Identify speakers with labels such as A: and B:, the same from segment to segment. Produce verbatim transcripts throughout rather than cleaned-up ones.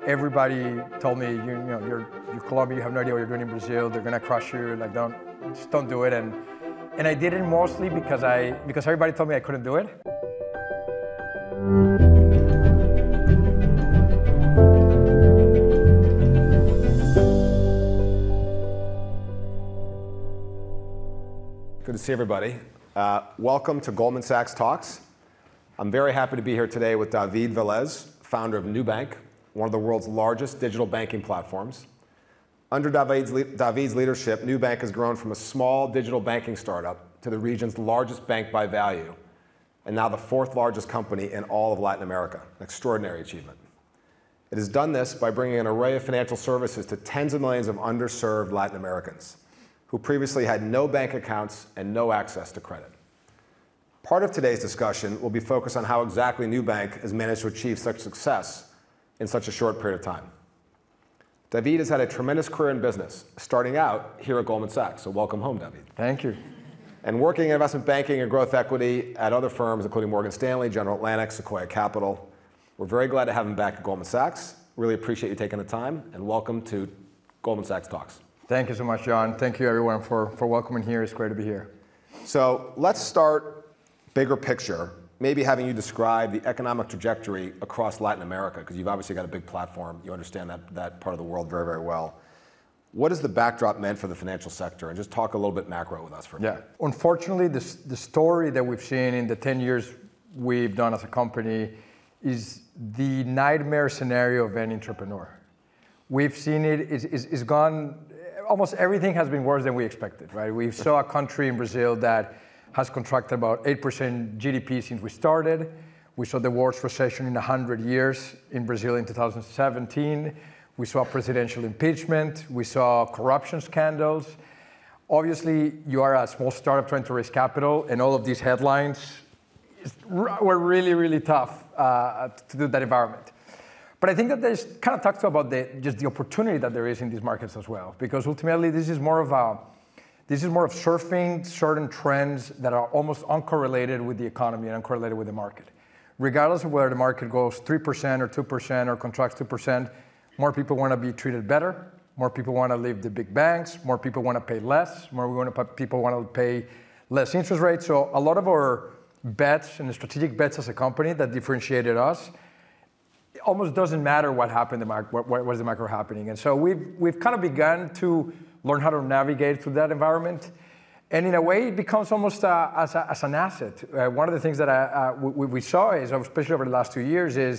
A: everybody told me, you, you know, you're, you're Colombia, you have no idea what you're doing in Brazil, they're gonna crush you, like don't, just don't do it. And, and I did it mostly because, I, because everybody told me I couldn't do it.
B: Good to see everybody. Uh, welcome to Goldman Sachs Talks. I'm very happy to be here today with David Vélez, founder of Nubank, one of the world's largest digital banking platforms. Under David's, le David's leadership, Nubank has grown from a small digital banking startup to the region's largest bank by value, and now the fourth largest company in all of Latin America, an extraordinary achievement. It has done this by bringing an array of financial services to tens of millions of underserved Latin Americans who previously had no bank accounts and no access to credit. Part of today's discussion will be focused on how exactly Nubank has managed to achieve such success in such a short period of time. David has had a tremendous career in business, starting out here at Goldman Sachs, so welcome home, David.
A: Thank you.
B: And working in investment banking and growth equity at other firms, including Morgan Stanley, General Atlantic, Sequoia Capital. We're very glad to have him back at Goldman Sachs. Really appreciate you taking the time, and welcome to Goldman Sachs Talks.
A: Thank you so much, John. Thank you, everyone, for, for welcoming here. It's great to be here.
B: So let's start bigger picture, maybe having you describe the economic trajectory across Latin America, because you've obviously got a big platform. You understand that, that part of the world very, very well. What has the backdrop meant for the financial sector? And just talk a little bit macro with us for a minute.
A: Yeah. Unfortunately, this, the story that we've seen in the ten years we've done as a company is the nightmare scenario of any entrepreneur. We've seen it, it's, it's, it's gone, almost everything has been worse than we expected, right? We saw a country in Brazil that has contracted about eight percent G D P since we started. We saw the worst recession in one hundred years in Brazil in two thousand seventeen. We saw presidential impeachment. We saw corruption scandals. Obviously, you are a small startup trying to raise capital, and all of these headlines were really, really tough uh, to do that environment. But I think that there's kind of talks about the, just the opportunity that there is in these markets as well, because ultimately this is more of a, this is more of surfing certain trends that are almost uncorrelated with the economy and uncorrelated with the market. Regardless of whether the market goes three percent or two percent or contracts two percent, more people want to be treated better, more people want to leave the big banks, more people want to pay less, more we want to, people want to pay less interest rates. So a lot of our bets and the strategic bets as a company that differentiated us, it almost doesn't matter what happened, the macro, what, what is the macro happening. And so we've, we've kind of begun to learn how to navigate through that environment. And in a way, it becomes almost uh, as, a, as an asset. Uh, one of the things that I, uh, we, we saw is, especially over the last two years, is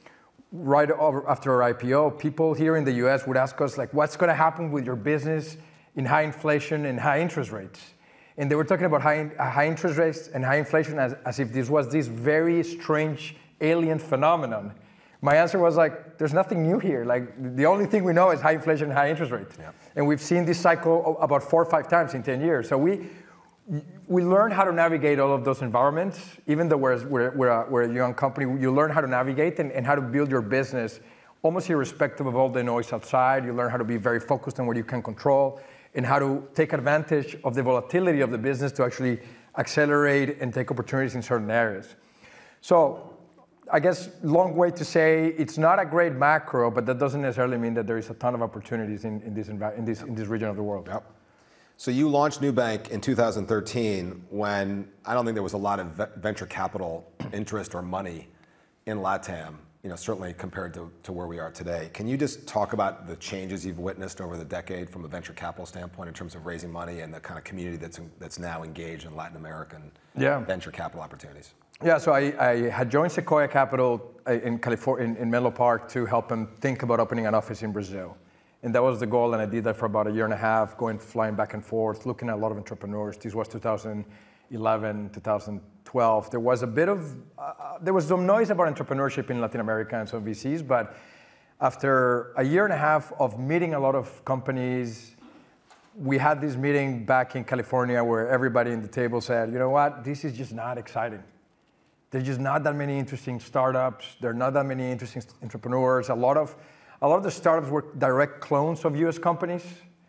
A: right over after our I P O, people here in the U S would ask us, like, what's going to happen with your business in high inflation and high interest rates? And they were talking about high, high interest rates and high inflation as, as if this was this very strange alien phenomenon. My answer was like, there's nothing new here. Like, the only thing we know is high inflation and high interest rates. Yeah. And we've seen this cycle about four or five times in ten years. So we we learn how to navigate all of those environments. Even though we're, we're, we're, a, we're a young company, you learn how to navigate and, and how to build your business almost irrespective of all the noise outside. You learn how to be very focused on what you can control and how to take advantage of the volatility of the business to actually accelerate and take opportunities in certain areas. So I guess long way to say it's not a great macro, but that doesn't necessarily mean that there is a ton of opportunities in, in, this, in, this, in this region of the world.
B: Yep. So you launched Nubank in two thousand thirteen when I don't think there was a lot of venture capital interest or money in LATAM, you know, certainly compared to, to where we are today. Can you just talk about the changes you've witnessed over the decade from a venture capital standpoint in terms of raising money and the kind of community that's, that's now engaged in Latin American yeah. venture capital opportunities?
A: Yeah, so I, I had joined Sequoia Capital in California, in, in Menlo Park, to help them think about opening an office in Brazil. And that was the goal, and I did that for about a year and a half, going flying back and forth, looking at a lot of entrepreneurs. This was two thousand eleven, two thousand twelve. There was a bit of, uh, there was some noise about entrepreneurship in Latin America and some V Cs, but after a year and a half of meeting a lot of companies, we had this meeting back in California where everybody in the table said, you know what, this is just not exciting. There's just not that many interesting startups. There are not that many interesting entrepreneurs. A lot of, a lot of the startups were direct clones of U S companies.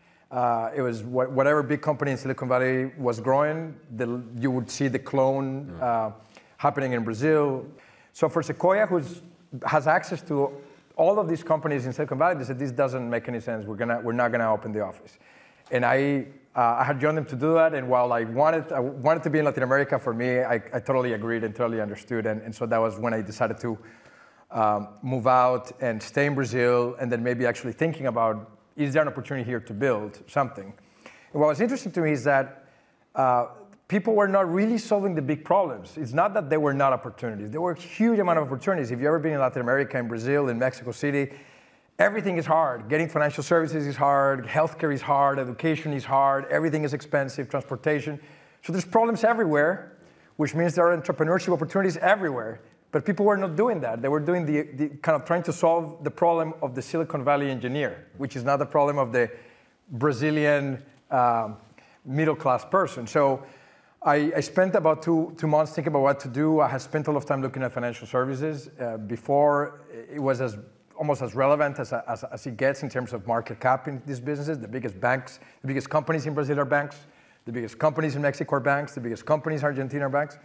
A: Uh, it was wh whatever big company in Silicon Valley was growing, the, you would see the clone uh, happening in Brazil. So for Sequoia, who has access to all of these companies in Silicon Valley, they said, this doesn't make any sense. We're, gonna, we're not going to open the office. And I, uh, I had joined them to do that. And while I wanted, I wanted to be in Latin America, for me, I, I totally agreed and totally understood. And, and so that was when I decided to um, move out and stay in Brazil, and then maybe actually thinking about, is there an opportunity here to build something? And what was interesting to me is that uh, people were not really solving the big problems. It's not that there were not opportunities. There were a huge amount of opportunities. If you've ever been in Latin America, in Brazil, in Mexico City, everything is hard. Getting financial services is hard. Healthcare is hard. Education is hard. Everything is expensive. Transportation. So there's problems everywhere, which means there are entrepreneurship opportunities everywhere. But people were not doing that. They were doing the, the kind of trying to solve the problem of the Silicon Valley engineer, which is not the problem of the Brazilian um, middle-class person. So I, I spent about two, two months thinking about what to do. I had spent a lot of time looking at financial services. Uh, before, it was as almost as relevant as, as, as it gets in terms of market cap in these businesses. The biggest banks, the biggest companies in Brazil are banks. The biggest companies in Mexico are banks. The biggest companies in Argentina are banks.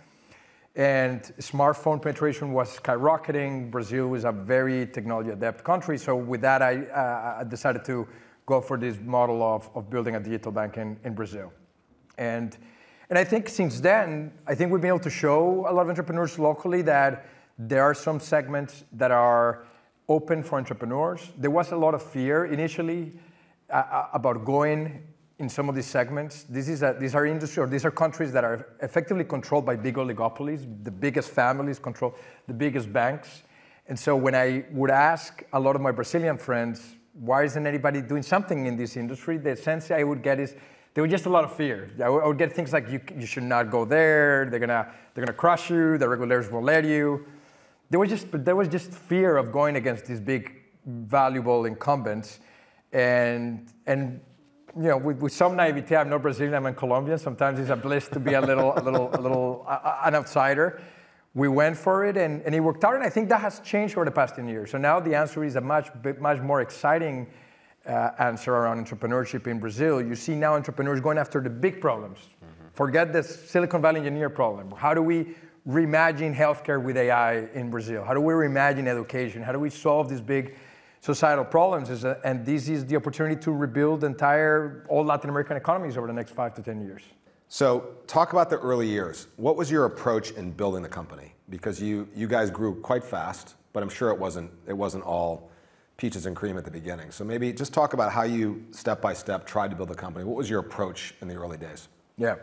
A: And smartphone penetration was skyrocketing. Brazil was a very technology-adept country. So with that, I, uh, I decided to go for this model of, of building a digital bank in, in Brazil. And And I think since then, I think we've been able to show a lot of entrepreneurs locally that there are some segments that are open for entrepreneurs. There was a lot of fear initially uh, about going in some of these segments. This is a, these are industries, or these are countries that are effectively controlled by big oligopolies. The biggest families control the biggest banks. And so when I would ask a lot of my Brazilian friends, why isn't anybody doing something in this industry? The sense I would get is, there was just a lot of fear. I would get things like, you, you should not go there, they're gonna, they're gonna crush you, the regulators won't let you. There was, just, there was just fear of going against these big, valuable incumbents. And, and you know, with, with some naivete, I'm not Brazilian, I'm Colombian. Sometimes it's a bliss to be a little, a little, a little uh, an outsider. We went for it, and, and it worked out, and I think that has changed over the past ten years. So now the answer is a much, much more exciting Uh, answer around entrepreneurship in Brazil. You see now entrepreneurs going after the big problems. Mm-hmm. Forget the Silicon Valley engineer problem. How do we reimagine healthcare with A I in Brazil? How do we reimagine education? How do we solve these big societal problems? And this is the opportunity to rebuild entire, all Latin American economies over the next five to ten years.
B: So talk about the early years. What was your approach in building the company? Because you, you guys grew quite fast, but I'm sure it wasn't, it wasn't all peaches and cream at the beginning. So maybe just talk about how you, step by step, tried to build a company. What was your approach in the early days?
A: Yeah.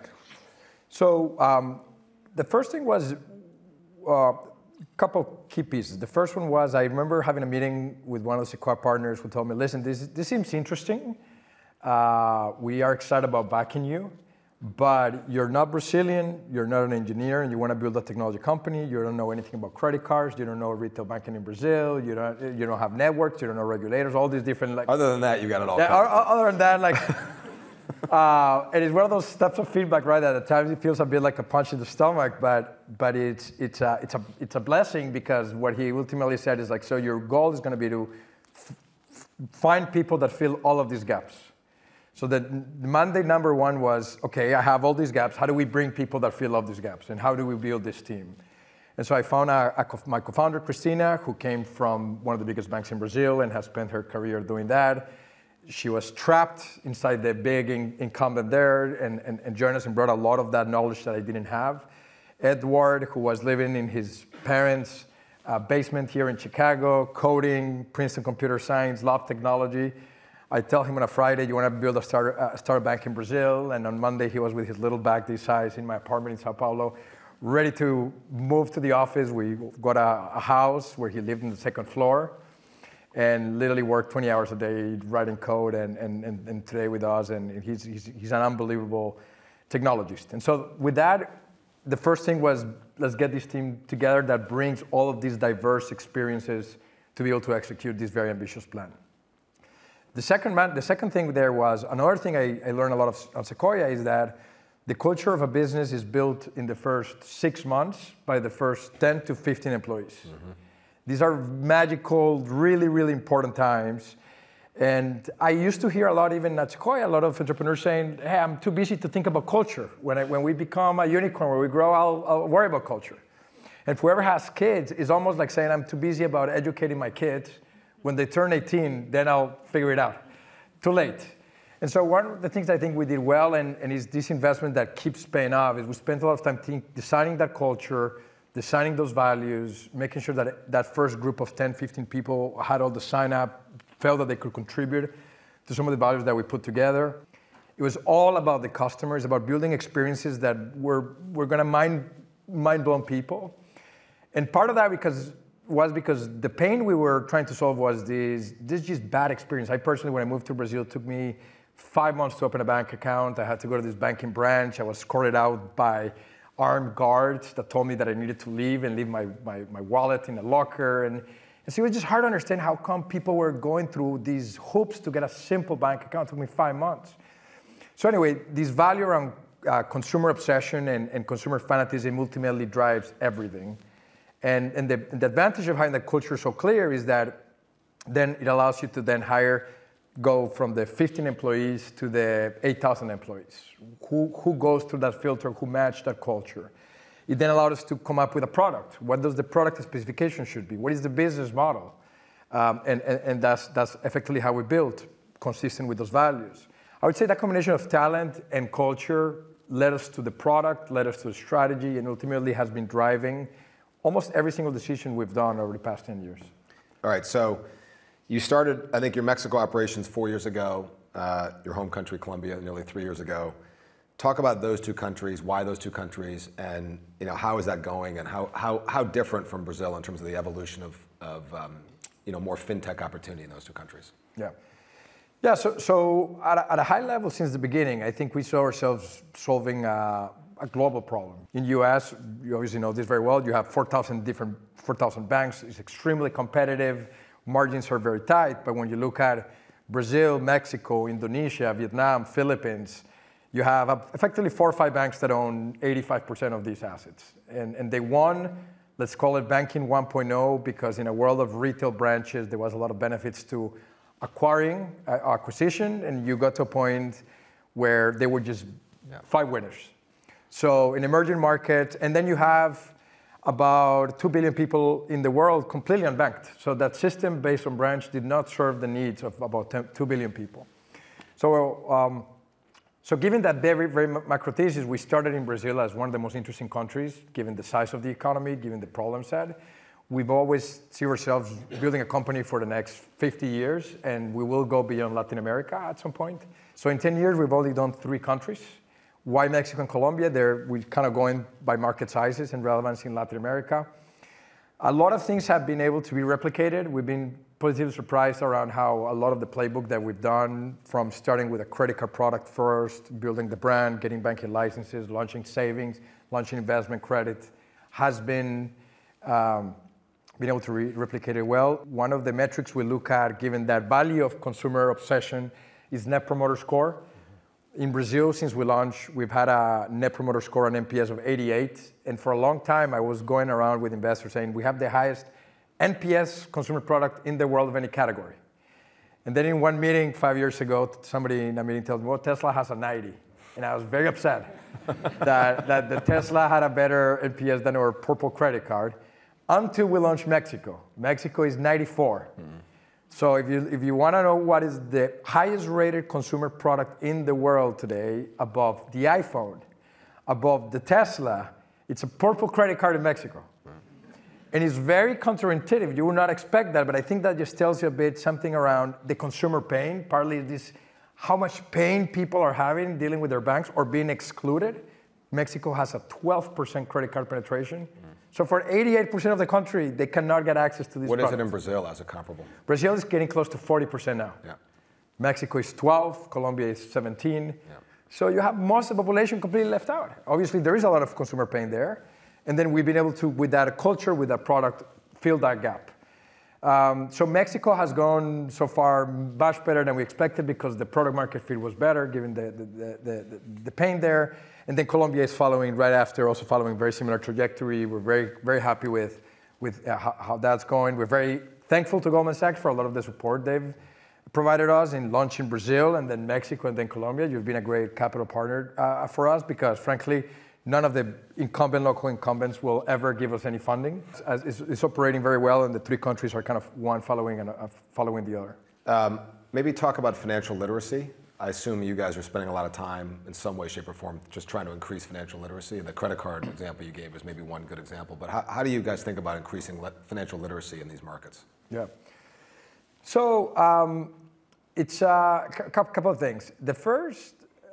A: So um, the first thing was a uh, couple key pieces. The first one was, I remember having a meeting with one of the Sequoia partners who told me, listen, this, this seems interesting. Uh, we are excited about backing you, but you're not Brazilian, you're not an engineer, and you want to build a technology company. You don't know anything about credit cards. You don't know retail banking in Brazil. You don't, you don't have networks. You don't know regulators. All these different like.
B: Other than that, you got it all.
A: Yeah, other than that, like, uh, it is one of those steps of feedback, right? That at times it feels a bit like a punch in the stomach, but but it's it's a it's a it's a blessing, because what he ultimately said is like, so your goal is going to be to f- find people that fill all of these gaps. So the mandate number one was, okay, I have all these gaps. How do we bring people that fill all these gaps? And how do we build this team? And so I found a, a co- my co-founder, Christina, who came from one of the biggest banks in Brazil and has spent her career doing that. She was trapped inside the big in, incumbent there, and, and, and joined us and brought a lot of that knowledge that I didn't have. Edward, who was living in his parents' uh, basement here in Chicago, coding, Princeton computer science, loved technology. I tell him on a Friday, you want to build a start, uh, start a bank in Brazil, and on Monday he was with his little bag this size in my apartment in Sao Paulo, ready to move to the office. We got a, a house where he lived on the second floor, and literally worked twenty hours a day writing code, and, and, and, and today with us, and he's, he's, he's an unbelievable technologist. And so with that, the first thing was, let's get this team together that brings all of these diverse experiences to be able to execute this very ambitious plan. The second, man, the second thing there was, another thing I, I learned a lot of on Sequoia is that the culture of a business is built in the first six months by the first ten to fifteen employees. Mm-hmm. These are magical, really, really important times. And I used to hear a lot, even at Sequoia, a lot of entrepreneurs saying, hey, I'm too busy to think about culture. When, I, when we become a unicorn, when we grow, I'll, I'll worry about culture. And whoever has kids is almost like saying, I'm too busy about educating my kids When they turn eighteen, then I'll figure it out. Too late. And so one of the things I think we did well, and, and is this investment that keeps paying off, is we spent a lot of time think, designing that culture, designing those values, making sure that that first group of ten, fifteen people had all the sign up, felt that they could contribute to some of the values that we put together. It was all about the customers, about building experiences that were, were gonna mind, mind-blown people. And part of that because was because the pain we were trying to solve was this, this just bad experience. I personally, when I moved to Brazil, it took me five months to open a bank account. I had to go to this banking branch. I was escorted out by armed guards that told me that I needed to leave and leave my, my, my wallet in a locker. And, and so it was just hard to understand how come people were going through these hoops to get a simple bank account. It took me five months. So anyway, this value around uh, consumer obsession and, and consumer fanatism ultimately drives everything. And, and the, the advantage of having that culture so clear is that then it allows you to then hire, go from the fifteen employees to the eight thousand employees. Who, who goes through that filter, who match that culture? It then allowed us to come up with a product. What does the product specification should be? What is the business model? Um, and and, and that's, that's effectively how we built, consistent with those values. I would say that combination of talent and culture led us to the product, led us to the strategy, and ultimately has been driving almost every single decision we've done over the past ten years.
B: All right, so you started, I think, your Mexico operations four years ago, uh, your home country, Colombia, nearly three years ago. Talk about those two countries, why those two countries, and you know, how is that going, and how, how, how different from Brazil in terms of the evolution of, of um, you know, more fintech opportunity in those two countries?
A: Yeah. Yeah, so, so at, a, at a high level since the beginning, I think we saw ourselves solving a, a global problem. In the U S, you obviously know this very well, you have four thousand different, four thousand banks, it's extremely competitive, margins are very tight, but when you look at Brazil, Mexico, Indonesia, Vietnam, Philippines, you have effectively four or five banks that own eighty-five percent of these assets. And, and they won, let's call it banking one point oh, because in a world of retail branches, there was a lot of benefits to acquiring, uh, acquisition, and you got to a point where they were just yeah. five winners. So in emerging markets, and then you have about two billion people in the world completely unbanked. So that system based on branch did not serve the needs of about two billion people. So, um, so given that very, very macro thesis, we started in Brazil as one of the most interesting countries, given the size of the economy, given the problem set. We've always see ourselves building a company for the next fifty years, and we will go beyond Latin America at some point. So in ten years, we've only done three countries. Why Mexico and Colombia? They're, we're kind of going by market sizes and relevance in Latin America. A lot of things have been able to be replicated. We've been positively surprised around how a lot of the playbook that we've done, from starting with a credit card product first, building the brand, getting banking licenses, launching savings, launching investment credit, has been um, been able to re replicate it well. One of the metrics we look at, given that value of consumer obsession, is Net Promoter Score. Mm-hmm. In Brazil, since we launched, we've had a Net Promoter Score, an N P S of eighty-eight. And for a long time, I was going around with investors saying, we have the highest N P S consumer product in the world of any category. And then in one meeting five years ago, somebody in a meeting told me, well, Tesla has a ninety. And I was very upset that, that the Tesla had a better N P S than our purple credit card. Until we launched Mexico. Mexico is ninety-four. Mm. So if you, if you want to know what is the highest rated consumer product in the world today, above the iPhone, above the Tesla, it's a purple credit card in Mexico. Mm. And it's very counterintuitive. You would not expect that, but I think that just tells you a bit something around the consumer pain, partly this, how much pain people are having dealing with their banks or being excluded. Mexico has a twelve percent credit card penetration. Mm. So for eighty-eight percent of the country, they cannot get access to these
B: What
A: products.
B: is it in Brazil as a comparable?
A: Brazil is getting close to forty percent now.
B: Yeah.
A: Mexico is twelve, Colombia is seventeen.
B: Yeah.
A: So you have most of the population completely left out. Obviously, there is a lot of consumer pain there. And then we've been able to, with that culture, with that product, fill that gap. Um, so Mexico has gone so far much better than we expected because the product market fit was better, given the, the, the, the, the pain there. And then Colombia is following right after, also following very similar trajectory. We're very, very happy with, with uh, how, how that's going. We're very thankful to Goldman Sachs for a lot of the support they've provided us in launching Brazil and then Mexico and then Colombia. You've been a great capital partner uh, for us because, frankly, None of the incumbent local incumbents will ever give us any funding. As it's, it's operating very well, and the three countries are kind of one following and uh, following the other.
B: Um, maybe talk about financial literacy. I assume you guys are spending a lot of time in some way, shape, or form just trying to increase financial literacy. And the credit card example you gave is maybe one good example. But how, how do you guys think about increasing le- financial literacy in these markets?
A: Yeah. So um, it's uh, a couple of things. The first,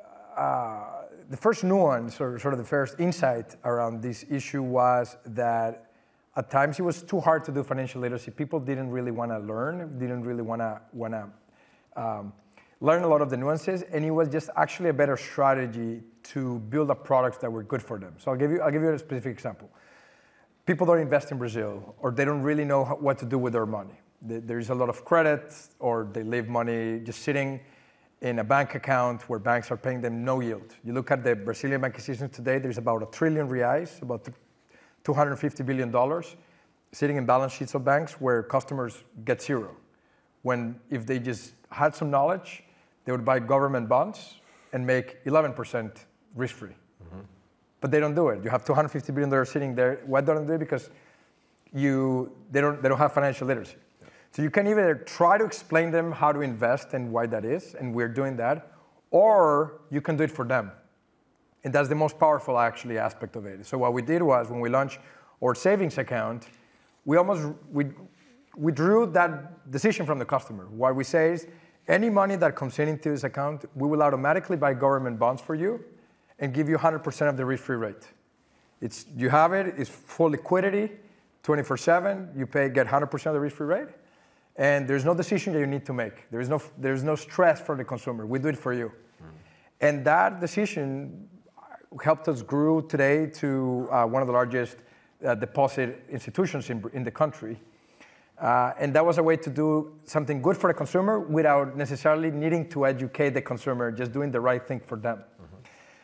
A: uh, the first nuance, or sort of the first insight around this issue was that at times it was too hard to do financial literacy. People didn't really want to learn, didn't really want to want to um, learn a lot of the nuances, and it was just actually a better strategy to build up products that were good for them. So I'll give you I'll give you a specific example. People don't invest in Brazil, or they don't really know how, what to do with their money. There's a lot of credit, or they leave money just sitting in a bank account where banks are paying them no yield. You look at the Brazilian banking system today, there's about a trillion reais, about two hundred fifty billion dollars, sitting in balance sheets of banks where customers get zero. When if they just had some knowledge, they would buy government bonds and make eleven percent risk-free. Mm-hmm. But they don't do it. You have two hundred fifty billion dollars sitting there. Why don't they do it? Because you, they, don't, they don't have financial literacy. Yeah. So you can either try to explain them how to invest and why that is, and we're doing that, or you can do it for them. And that's the most powerful, actually, aspect of it. So what we did was, when we launched our savings account, we almost we, we drew that decision from the customer. What we say is, any money that comes in into this account, we will automatically buy government bonds for you and give you one hundred percent of the risk-free rate. It's, you have it, it's full liquidity, twenty-four seven, you pay, get one hundred percent of the risk-free rate, and there's no decision that you need to make. There is no, there's no stress for the consumer. We do it for you. Mm. And that decision helped us grow today to uh, one of the largest uh, deposit institutions in, in the country. Uh, and that was a way to do something good for the consumer without necessarily needing to educate the consumer, just doing the right thing for them. Mm-hmm.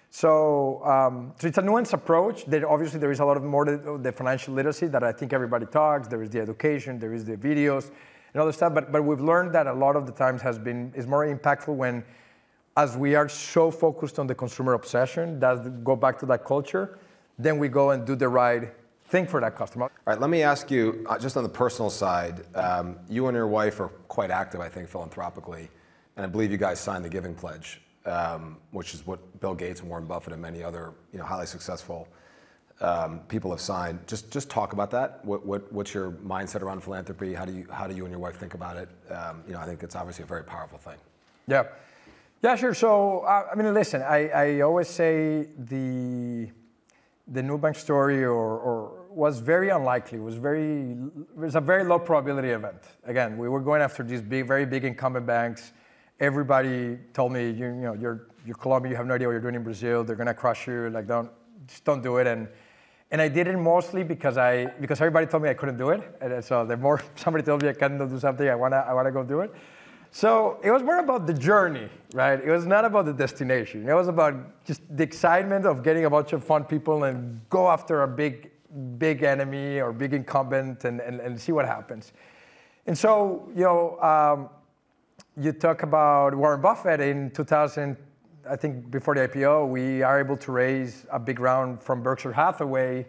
A: So, um, so it's a nuanced approach. There, obviously, there is a lot of more to the financial literacy that I think everybody talks. There is the education, there is the videos, and other stuff. But but we've learned that a lot of the times has been is more impactful when, as we are so focused on the consumer obsession, does go back to that culture, then we go and do the right thing for that customer.
B: All right, let me ask you, uh, just on the personal side, um, you and your wife are quite active, I think, philanthropically, and I believe you guys signed the Giving Pledge, um, which is what Bill Gates and Warren Buffett and many other, you know, highly successful um, people have signed. Just, just talk about that. What, what, what's your mindset around philanthropy? How do you, how do you and your wife think about it? Um, you know, I think it's obviously a very powerful thing.
A: Yeah, yeah, sure. So, uh, I mean, listen, I, I always say the the Nubank story, or, or was very unlikely. It was very, it was a very low probability event. Again, we were going after these big, very big incumbent banks. Everybody told me, you, you know, you're, you're Colombia, you have no idea what you're doing in Brazil. They're gonna crush you. Like, don't, just don't do it. And and I did it mostly because I, because everybody told me I couldn't do it. And so the more somebody told me I can't do something, I wanna, I wanna go do it. So it was more about the journey, right? It was not about the destination. It was about just the excitement of getting a bunch of fun people and go after a big, big enemy or big incumbent and, and, and see what happens. And so, you know, um, you talk about Warren Buffett in two thousand, I think before the I P O, we are able to raise a big round from Berkshire Hathaway.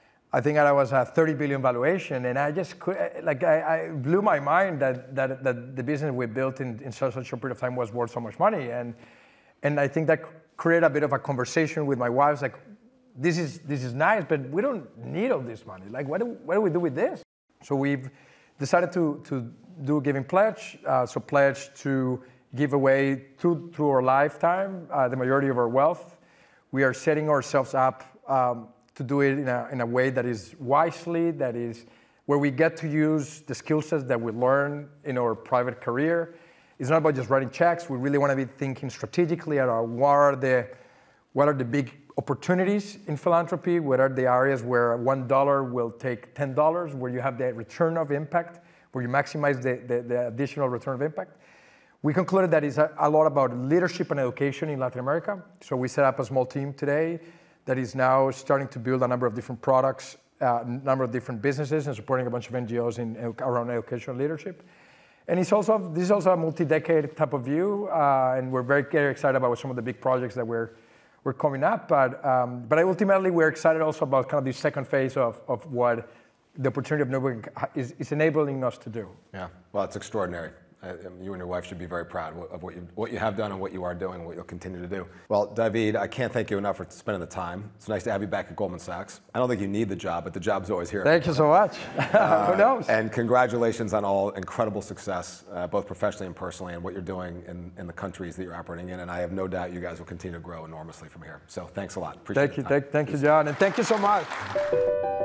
A: I think that was a thirty billion valuation, and I just could, like, I, I blew my mind that, that, that the business we built in, in such a short period of time was worth so much money. And, and I think that created a bit of a conversation with my wife, like, this is, this is nice, but we don't need all this money. Like, what do, what do we do with this? So we've decided to, to do a Giving Pledge, uh, so pledge to give away through, through our lifetime, uh, the majority of our wealth. We are setting ourselves up um, to do it in a, in a way that is wisely, that is where we get to use the skill sets that we learn in our private career. It's not about just writing checks. We really want to be thinking strategically about what are the, what are the big opportunities in philanthropy, what are the areas where one dollar will take ten dollars, where you have the return of impact, where you maximize the, the, the additional return of impact. We concluded that it's a, a lot about leadership and education in Latin America. So we set up a small team today that is now starting to build a number of different products, a uh, number of different businesses, and supporting a bunch of N G Os in, around education and leadership. And it's also, this is also a multi-decade type of view, uh, and we're very, very excited about some of the big projects that we're we're coming up. But um, but ultimately, we're excited also about kind of this second phase of, of what the opportunity of Nubank is, is enabling us to do.
B: Yeah, well, it's extraordinary. Uh, you and your wife should be very proud of what you, what you have done and what you are doing and what you'll continue to do. Well, David, I can't thank you enough for spending the time. It's nice to have you back at Goldman Sachs. I don't think you need the job, but the job's always here.
A: Thank you so much.
B: Uh,
A: Who knows?
B: And congratulations on all incredible success, uh, both professionally and personally, and what you're doing in, in the countries that you're operating in. And I have no doubt you guys will continue to grow enormously from here. So thanks a lot. Appreciate it.
A: Thank you, thank, thank you, John, and thank you so much.